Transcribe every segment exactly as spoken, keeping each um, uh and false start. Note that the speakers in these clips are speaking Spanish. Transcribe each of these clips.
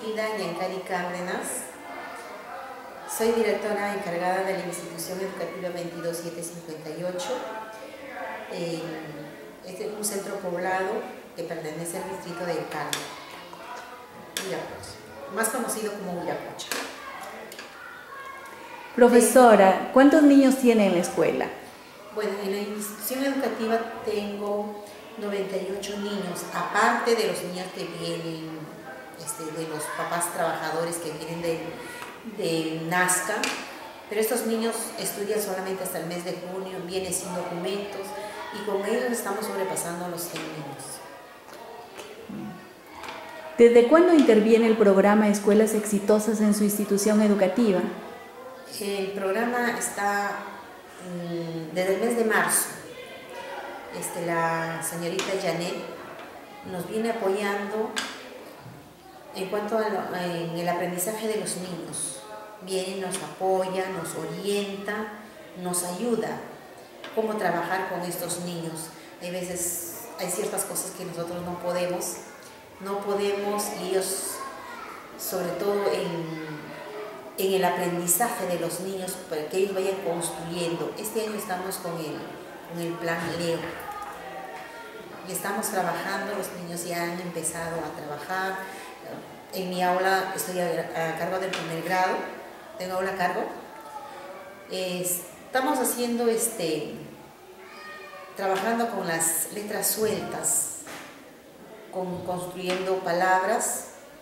Ida Yancari Cárdenas. Soy directora encargada de la institución educativa veintidós mil setecientos cincuenta y ocho. Eh, este es un centro poblado que pertenece al distrito de Calma, Viracocha, más conocido como Viracocha. Profesora, ¿cuántos niños tiene en la escuela? Bueno, en la institución educativa tengo noventa y ocho niños, aparte de los niños que vienen, este, de los papás trabajadores que vienen de, de Nazca, pero estos niños estudian solamente hasta el mes de junio, vienen sin documentos y con ellos estamos sobrepasando los cien niños. ¿Desde cuándo interviene el programa Escuelas Exitosas en su institución educativa? El programa está mmm, desde el mes de marzo. Este, la señorita Janet nos viene apoyando en cuanto a lo, en el aprendizaje de los niños. Viene, nos apoya, nos orienta, nos ayuda cómo trabajar con estos niños. Hay veces, hay ciertas cosas que nosotros no podemos, no podemos y ellos, sobre todo en en el aprendizaje de los niños, para que ellos vayan construyendo. Este año estamos con el, con el plan Leo. Y estamos trabajando, los niños ya han empezado a trabajar. En mi aula estoy a, a cargo del primer grado, tengo aula a cargo. Eh, estamos haciendo, este, trabajando con las letras sueltas, con, construyendo palabras.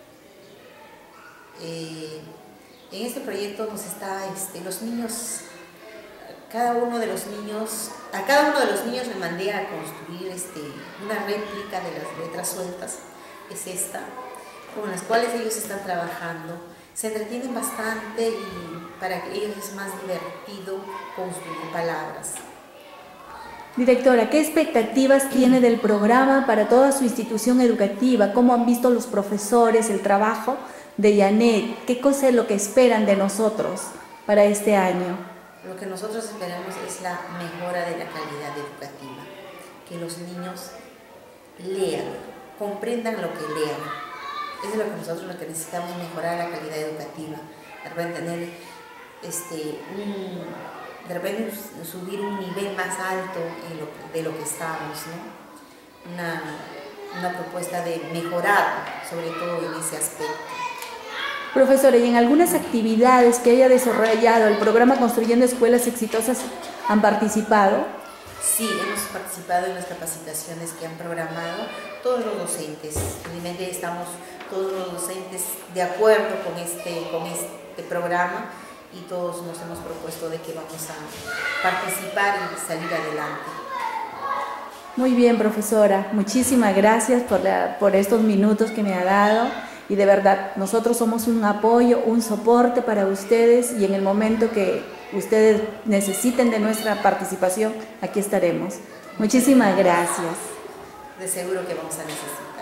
Eh, En este proyecto nos está, este, los niños, cada uno de los niños, a cada uno de los niños le mandé a construir este, una réplica de las letras sueltas, es esta, con las cuales ellos están trabajando. Se entretienen bastante y para ellos es más divertido construir palabras. Directora, ¿qué expectativas tiene del programa para toda su institución educativa? ¿Cómo han visto los profesores el trabajo de Janet? ¿Qué cosa es lo que esperan de nosotros para este año? Lo que nosotros esperamos es la mejora de la calidad educativa, que los niños lean, comprendan lo que lean. Eso es lo que nosotros lo que necesitamos, mejorar la calidad educativa, de repente tener este, un, de repente subir un nivel más alto en lo, de lo que estamos, ¿no? Una, una propuesta de mejorar, sobre todo en ese aspecto. Profesora, ¿y en algunas actividades que haya desarrollado el programa Construyendo Escuelas Exitosas han participado? Sí, hemos participado en las capacitaciones que han programado todos los docentes. Realmente estamos todos los docentes de acuerdo con este, con este programa y todos nos hemos propuesto de que vamos a participar y salir adelante. Muy bien, profesora. Muchísimas gracias por, la, por estos minutos que me ha dado. Y de verdad, nosotros somos un apoyo, un soporte para ustedes y en el momento que ustedes necesiten de nuestra participación, aquí estaremos. Muchísimas gracias. De seguro que vamos a necesitar.